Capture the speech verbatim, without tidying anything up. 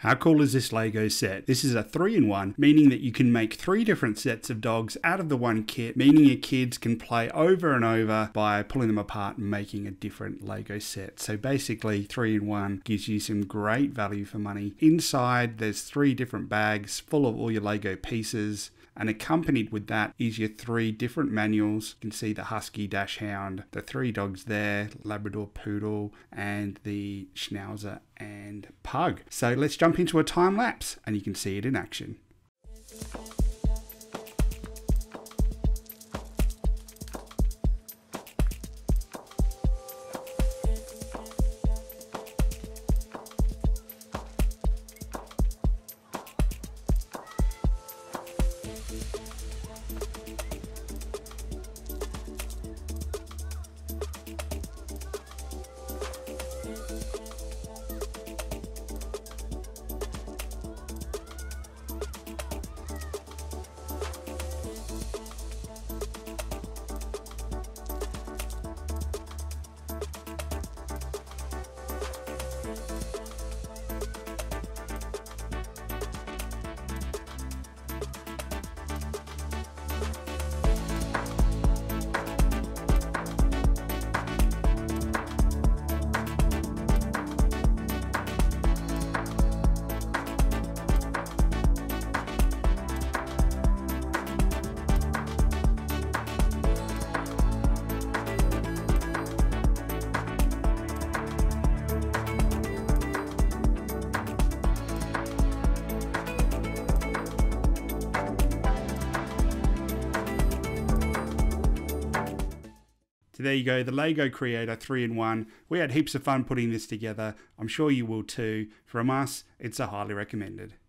How cool is this Lego set? This is a three in one, meaning that you can make three different sets of dogs out of the one kit, meaning your kids can play over and over by pulling them apart and making a different Lego set. So basically, three in one gives you some great value for money. Inside, there's three different bags full of all your Lego pieces. And accompanied with that is your three different manuals. You can see the Husky Dash Hound, the three dogs there, Labrador Poodle, and the Schnauzer and Pug. So let's jump into a time lapse and you can see it in action. So there you go, the Lego Creator three in one. We had heaps of fun putting this together. I'm sure you will too. From us, it's a highly recommended.